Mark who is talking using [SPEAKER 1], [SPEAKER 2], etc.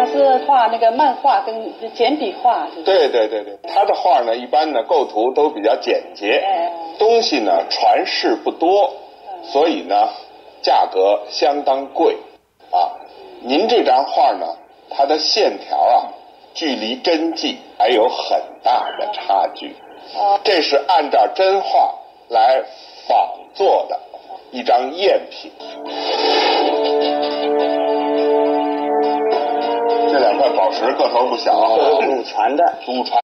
[SPEAKER 1] 是画那个漫画跟简笔画。
[SPEAKER 2] 对，他的画呢，一般呢构图都比较简洁，东西呢传世不多，所以呢价格相当贵啊。您这张画呢，它的线条啊，距离真迹还有很大的差距。这是按照真画来仿做的一张赝品。这2块宝石个头不小啊，
[SPEAKER 3] 祖传的。